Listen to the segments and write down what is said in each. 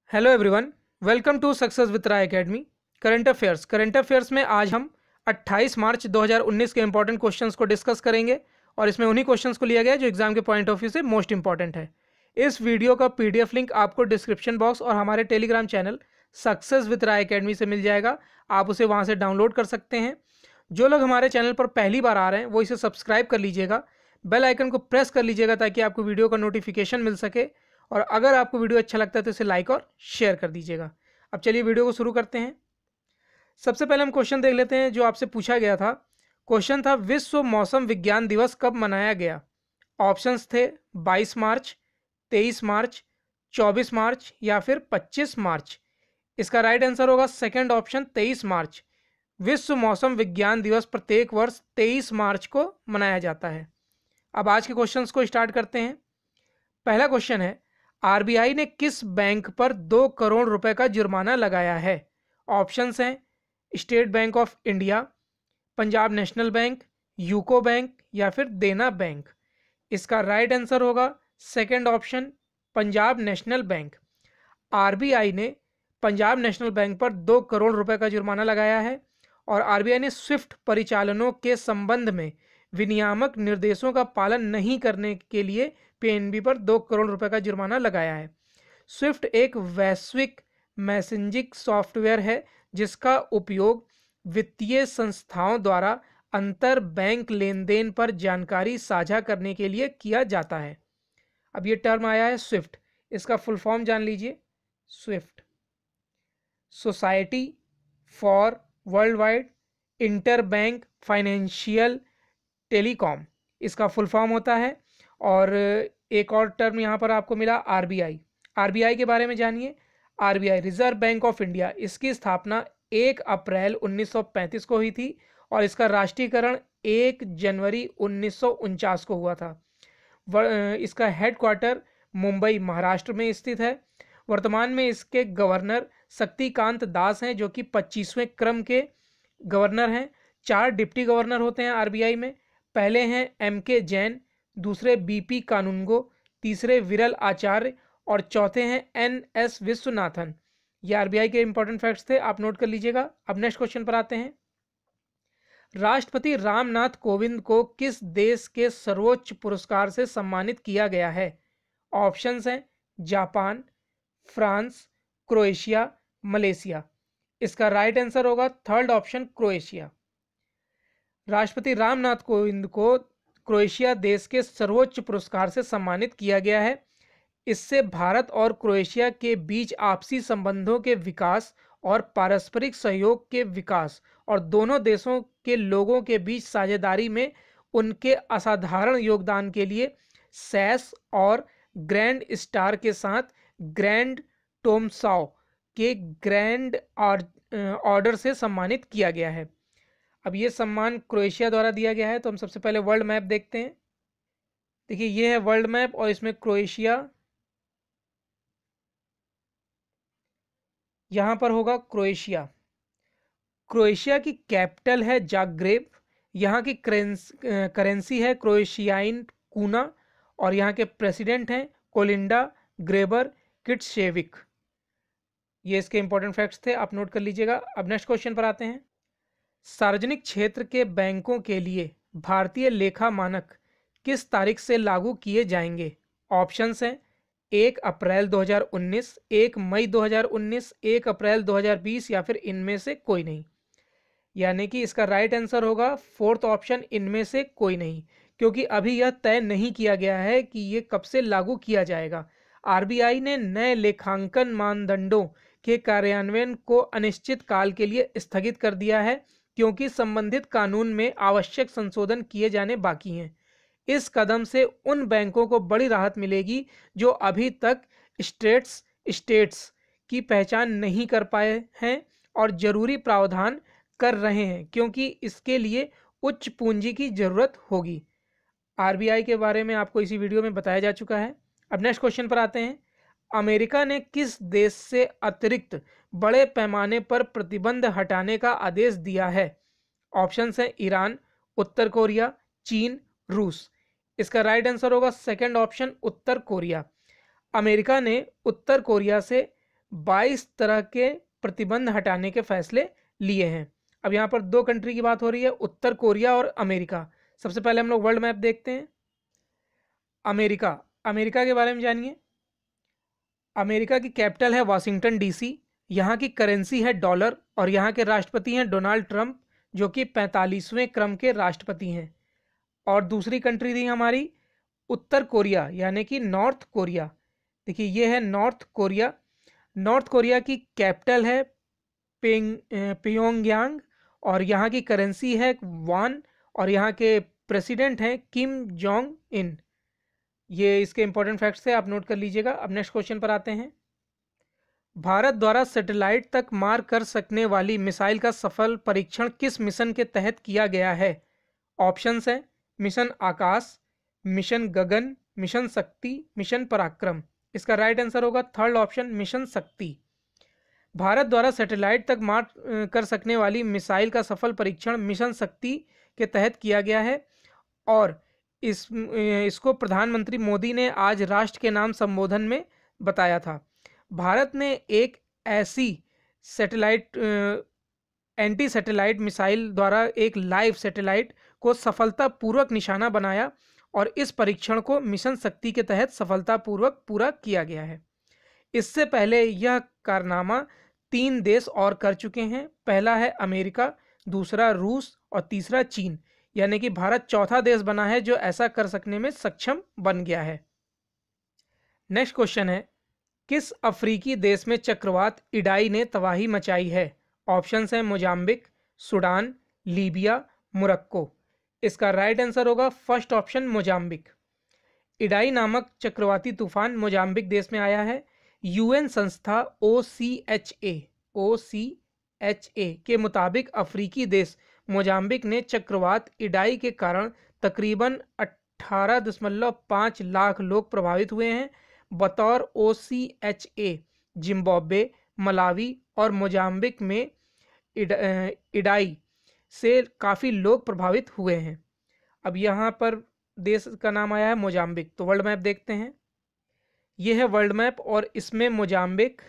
Hello everyone, welcome to success with Rai academy. Current affairs में आज हम 28 मार्च 2019 के इंपॉर्टेंट क्वेश्चंस को डिस्कस करेंगे और इसमें उन्हीं क्वेश्चंस को लिया गया है जो एग्जाम के पॉइंट ऑफ व्यू से मोस्ट इंपॉर्टेंट है। इस वीडियो का पीडीएफ लिंक आपको डिस्क्रिप्शन बॉक्स और हमारे Telegram channel success with Rai academy से मिल जाएगा। आप उसे वहाँ से डाउनलोड कर सकते हैं। जो लोग हमारे चैनल पर पहली बार आ रहे हैं वो इसे सब्सक्राइब कर लीजिएगा, बेल आइकन को प्रेस कर लीजिएगा ताकि आपको वीडियो का नोटिफिकेशन मिल सके, और अगर आपको वीडियो अच्छा लगता है तो इसे लाइक और शेयर कर दीजिएगा। अब चलिए वीडियो को शुरू करते हैं। सबसे पहले हम क्वेश्चन देख लेते हैं जो आपसे पूछा गया था। क्वेश्चन था, विश्व मौसम विज्ञान दिवस कब मनाया गया? ऑप्शंस थे 22 मार्च, 23 मार्च, 24 मार्च या फिर 25 मार्च। इसका राइट आंसर होगा सेकंड ऑप्शन 23 मार्च। विश्व मौसम विज्ञान दिवस प्रत्येक वर्ष 23 मार्च को मनाया जाता है। अब आज के क्वेश्चंस को स्टार्ट करते हैं। पहला क्वेश्चन है, आरबीआई ने किस बैंक पर 2 करोड़ रुपए का जुर्माना लगाया है? ऑप्शंस हैं State Bank of India, Punjab National Bank, UCO Bank या फिर देना बैंक। इसका राइट आंसर होगा second option Punjab National Bank. RBI ने पंजाब नेशनल बैंक पर 2 करोड़ रुपए का जुर्माना लगाया है और आरबीआई ने स्विफ्ट परिचालनों के संबंध में विनियामक निर्देशों का पालन नहीं करने के लिए पीएनबी पर 2 करोड़ रुपए का जुर्माना लगाया है। स्विफ्ट एक वैश्विक मैसेजिंग सॉफ्टवेयर है जिसका उपयोग वित्तीय संस्थाओं द्वारा अंतर बैंक लेन देन पर जानकारी साझा करने के लिए किया जाता है। अब ये टर्म आया है स्विफ्ट, इसका फुल फॉर्म जान लीजिए। SWIFT society for world wide inter bank financial telecom, इसका फुल फॉर्म होता है। और एक और टर्म यहाँ पर आपको मिला आरबीआई। आरबीआई के बारे में जानिए। RBI Reserve Bank of India, इसकी स्थापना 1 अप्रैल 1935 को हुई थी और इसका राष्ट्रीयकरण 1 जनवरी 1949 को हुआ था। इसका हेडक्वार्टर मुंबई महाराष्ट्र में स्थित है। वर्तमान में इसके गवर्नर शक्तिकांत दास हैं जो कि 25वें क्रम के गवर्नर हैं। 4 डिप्टी गवर्नर होते हैं आरबीआई में। पहले हैं एमके जैन, दूसरे बीपी कानूनगो, तीसरे विरल आचार्य और चौथे हैं एनएस विश्वनाथन। ये आरबीआई के इंपॉर्टेंट फैक्ट्स थे, आप नोट कर लीजिएगा। अब नेक्स्ट क्वेश्चन पर आते हैं। राष्ट्रपति रामनाथ कोविंद को किस देश के सर्वोच्च पुरस्कार से सम्मानित किया गया है? ऑप्शंस हैं जापान, फ्रांस, क्रोएशिया, मलेशिया। इसका राइट आंसर होगा थर्ड ऑप्शन क्रोएशिया। राष्ट्रपति रामनाथ कोविंद को क्रोएशिया देश के सर्वोच्च पुरस्कार से सम्मानित किया गया है। इससे भारत और क्रोएशिया के बीच आपसी संबंधों के विकास और पारस्परिक सहयोग के विकास और दोनों देशों के लोगों के बीच साझेदारी में उनके असाधारण योगदान के लिए सैस और ग्रैंड स्टार के साथ ग्रैंड टोमसाओ के ग्रैंड ऑर्डर से सम्मानित किया गया है। अब ये सम्मान क्रोएशिया द्वारा दिया गया है, तो हम सबसे पहले वर्ल्ड मैप देखते हैं। देखिए ये है वर्ल्ड मैप और इसमें क्रोएशिया यहाँ पर होगा। क्रोएशिया की कैपिटल है जाग्रेब। यहाँ की करेंसी है क्रोएशियाइन कूना और यहाँ के प्रेसिडेंट हैं कोलिंडा ग्रेबर किट्शेविक। ये इसके इंपॉर्टेंट फैक्ट्स थे, आप नोट कर लीजिएगा। अब नेक्स्ट क्वेश्चन पर आते हैं। सार्वजनिक क्षेत्र के बैंकों के लिए भारतीय लेखा मानक किस तारीख से लागू किए जाएंगे? ऑप्शंस हैं 1 अप्रैल 2019, 1 मई 2019, 1 अप्रैल 2020 या फिर इनमें से कोई नहीं। यानी कि इसका राइट आंसर होगा फोर्थ ऑप्शन इनमें से कोई नहीं, क्योंकि अभी यह तय नहीं किया गया है कि ये कब से लागू किया जाएगा। आरबीआई ने नए लेखांकन मानदंडों के कार्यान्वयन को अनिश्चित काल के लिए स्थगित कर दिया है क्योंकि संबंधित कानून में आवश्यक संशोधन किए जाने बाकी हैं। इस कदम से उन बैंकों को बड़ी राहत मिलेगी जो अभी तक स्टेट्स की पहचान नहीं कर पाए हैं और जरूरी प्रावधान कर रहे हैं क्योंकि इसके लिए उच्च पूंजी की जरूरत होगी। आरबीआई के बारे में आपको इसी वीडियो में बताया जा चुका है। अब नेक्स्ट क्वेश्चन पर आते हैं। अमेरिका ने किस देश से अतिरिक्त बड़े पैमाने पर प्रतिबंध हटाने का आदेश दिया है? ऑप्शंस हैं ईरान, उत्तर कोरिया, चीन, रूस। इसका राइट आंसर होगा सेकंड ऑप्शन उत्तर कोरिया। अमेरिका ने उत्तर कोरिया से 22 तरह के प्रतिबंध हटाने के फैसले लिए हैं। अब यहाँ पर दो कंट्री की बात हो रही है, उत्तर कोरिया और अमेरिका। सबसे पहले हम लोग वर्ल्ड मैप देखते हैं। अमेरिका, अमेरिका के बारे में जानिए। अमेरिका की कैपिटल है वाशिंगटन डीसी। यहाँ की करेंसी है डॉलर और यहाँ के राष्ट्रपति हैं डोनाल्ड ट्रंप, जो कि 45वें क्रम के राष्ट्रपति हैं। और दूसरी कंट्री थी हमारी उत्तर कोरिया, यानी कि नॉर्थ कोरिया। देखिए ये है नॉर्थ कोरिया। नॉर्थ कोरिया की कैपिटल है प्योंगयांग और यहाँ की करेंसी है वॉन और यहाँ के प्रेसिडेंट हैं किम जोंग इन। ये इसके इंपॉर्टेंट फैक्ट्स थे, आप नोट कर लीजिएगा। अब नेक्स्ट क्वेश्चन पर आते हैं। भारत द्वारा सैटेलाइट तक मार कर सकने वाली मिसाइल का सफल परीक्षण किस मिशन के तहत किया गया है? ऑप्शंस हैं mission Akash, mission Gagan, mission Shakti, mission Parakram. इसका राइट आंसर होगा third option, mission Shakti. Bharat द्वारा सैटेलाइट तक मार कर सकने वाली मिसाइल का सफल परीक्षण मिशन शक्ति के तहत किया गया है और इसको प्रधानमंत्री मोदी ने आज राष्ट्र के नाम संबोधन में बताया था। भारत ने एक ऐसी सैटेलाइट एंटी सैटेलाइट मिसाइल द्वारा एक लाइव सैटेलाइट को सफलतापूर्वक निशाना बनाया और इस परीक्षण को मिशन शक्ति के तहत सफलतापूर्वक पूरा किया गया है। इससे पहले यह कारनामा 3 देश और कर चुके हैं। पहला है अमेरिका, दूसरा रूस और तीसरा चीन, यानी कि भारत चौथा देश बना है जो ऐसा कर सकने में सक्षम बन गया है। नेक्स्ट क्वेश्चन है, किस अफ्रीकी देश में चक्रवात इडाई ने तबाही मचाई है? ऑप्शंस हैं मोजाम्बिक, सूडान, लीबिया, मोरक्को। इसका राइट आंसर होगा फर्स्ट ऑप्शन, मोजाम्बिक। इडाई नामक चक्रवाती तूफान मोजाम्बिक देश में आया है। यूएन संस्था OCHA के मुताबिक अफ्रीकी देश मोजाम्बिक ने चक्रवात इडाई के कारण तकरीबन 18.5 लाख लोग प्रभावित हुए हैं। बतौर OCHA जिम्बाब्वे, मलावी और मोजाम्बिक में इडाई से काफ़ी लोग प्रभावित हुए हैं। अब यहाँ पर देश का नाम आया है मोजाम्बिक, तो वर्ल्ड मैप देखते हैं। यह है वर्ल्ड मैप और इसमें मोजाम्बिक,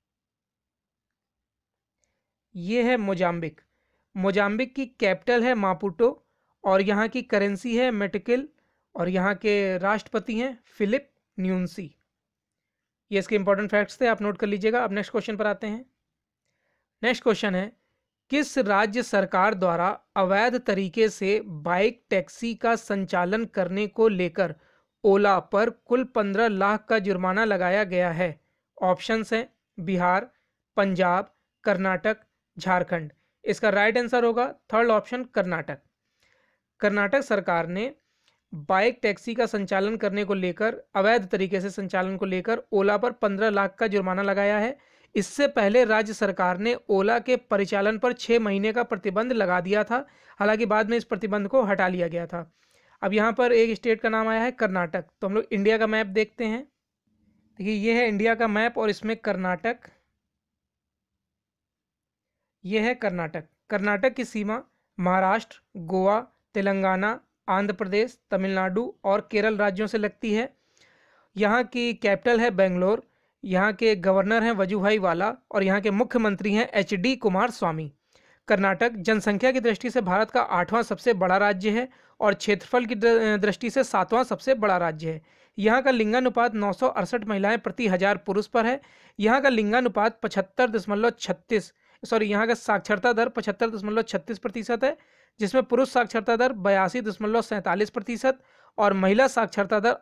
ये है मोजाम्बिक। मोजाम्बिक की कैपिटल है मापुटो और यहाँ की करेंसी है मेटिकल और यहाँ के राष्ट्रपति हैं फिलिप न्यूनसी। ये इसके इंपॉर्टेंट फैक्ट्स थे, आप नोट कर लीजिएगा। अब नेक्स्ट क्वेश्चन पर आते हैं। नेक्स्ट क्वेश्चन है, किस राज्य सरकार द्वारा अवैध तरीके से बाइक टैक्सी का संचालन करने को लेकर ओला पर कुल 15 लाख का जुर्माना लगाया गया है? ऑप्शंस हैं बिहार, पंजाब, कर्नाटक, झारखंड। इसका राइट आंसर होगा थर्ड ऑप्शन, कर्नाटक। कर्नाटक सरकार ने बाइक टैक्सी का संचालन करने को लेकर, अवैध तरीके से संचालन को लेकर ओला पर 15 लाख का जुर्माना लगाया है। इससे पहले राज्य सरकार ने ओला के परिचालन पर 6 महीने का प्रतिबंध लगा दिया था, हालांकि बाद में इस प्रतिबंध को हटा लिया गया था। अब यहाँ पर एक स्टेट का नाम आया है कर्नाटक, तो हम लोग इंडिया का मैप देखते हैं। देखिए ये है इंडिया का मैप और इसमें कर्नाटक, ये है कर्नाटक। कर्नाटक की सीमा महाराष्ट्र, गोवा, तेलंगाना, आंध्र प्रदेश, तमिलनाडु और केरल राज्यों से लगती है। यहाँ की कैपिटल है बेंगलोर। यहाँ के गवर्नर हैं वजुभाई वाला और यहाँ के मुख्यमंत्री हैं HD कुमारस्वामी। कर्नाटक जनसंख्या की दृष्टि से भारत का 8वां सबसे बड़ा राज्य है और क्षेत्रफल की दृष्टि से 7वां सबसे बड़ा राज्य है। यहाँ का लिंगानुपात 968 महिलाएं प्रति 1000 पुरुष पर है। यहाँ का लिंगानुपात 75.36 यहाँ का साक्षरता दर 75.36% है, जिसमें पुरुष साक्षरता दर 82.47% और महिला साक्षरता दर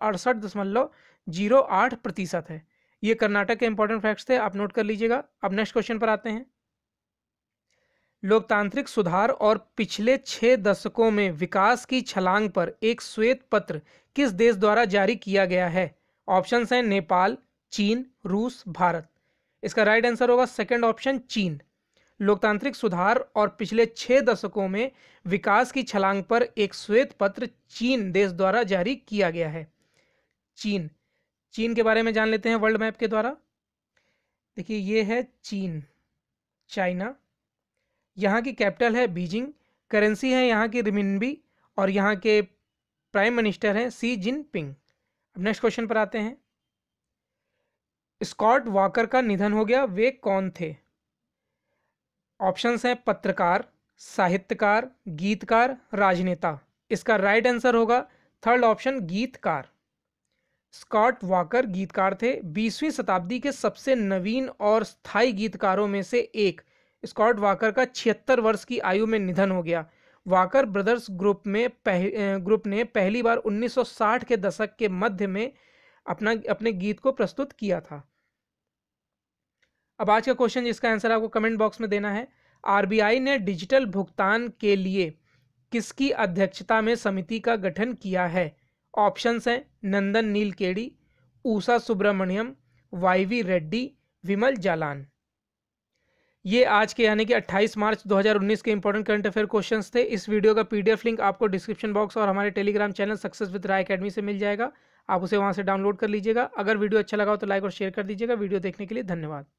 68.08% है। ये कर्नाटक के इंपॉर्टेंट फैक्ट्स थे, आप नोट कर लीजिएगा। अब नेक्स्ट क्वेश्चन पर आते हैं। लोकतांत्रिक सुधार और पिछले 6 दशकों में विकास की छलांग पर एक श्वेत पत्र किस देश द्वारा जारी किया गया है? ऑप्शंस हैं नेपाल, चीन, रूस, भारत। इसका राइट आंसर होगा सेकंड ऑप्शन, चीन। लोकतांत्रिक सुधार और पिछले 6 दशकों में विकास की छलांग पर एक श्वेत पत्र चीन देश द्वारा जारी किया गया है। चीन, चीन के बारे में जान लेते हैं वर्ल्ड मैप के द्वारा। देखिए ये है चीन, चाइना। यहाँ की कैपिटल है बीजिंग, करेंसी है यहाँ की रिमिनबी और यहाँ के प्राइम मिनिस्टर हैं सी जिनपिंग। अब नेक्स्ट क्वेश्चन पर आते हैं। स्कॉट वॉकर का निधन हो गया, वे कौन थे? ऑप्शंस हैं पत्रकार, साहित्यकार, गीतकार, राजनेता। इसका राइट आंसर होगा थर्ड ऑप्शन, गीतकार। स्कॉट वॉकर गीतकार थे, 20वीं शताब्दी के सबसे नवीन और स्थायी गीतकारों में से एक। स्कॉट वॉकर का 76 वर्ष की आयु में निधन हो गया। वॉकर ब्रदर्स ग्रुप ने पहली बार 1960 के दशक के मध्य में अपने गीत को प्रस्तुत किया था। अब आज का क्वेश्चन जिसका आंसर आपको कमेंट बॉक्स में देना है। आरबीआई ने डिजिटल भुगतान के लिए किसकी अध्यक्षता में समिति का गठन किया है? ऑप्शंस हैं नंदन नीलकेड़ी, ऊषा सुब्रमण्यम, वाईवी रेड्डी, विमल जालान। ये आज के यानी कि 28 मार्च 2019 के इंपॉर्टेंट करंट अफेयर क्वेश्चंस थे। इस वीडियो का पीडीएफ लिंक आपको डिस्क्रिप्शन बॉक्स और हमारे Telegram channel success with Rai academy से मिल जाएगा। आप उसे वहां से डाउनलोड कर लीजिएगा। अगर वीडियो अच्छा लगा हो तो लाइक और शेयर कर दीजिएगा। वीडियो देखने के लिए धन्यवाद।